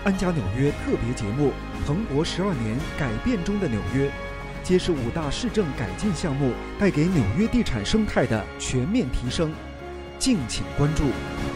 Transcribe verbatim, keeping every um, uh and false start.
安家纽约特别节目，蓬勃十二年改变中的纽约，揭示五大市政改进项目带给纽约地产生态的全面提升。敬请关注。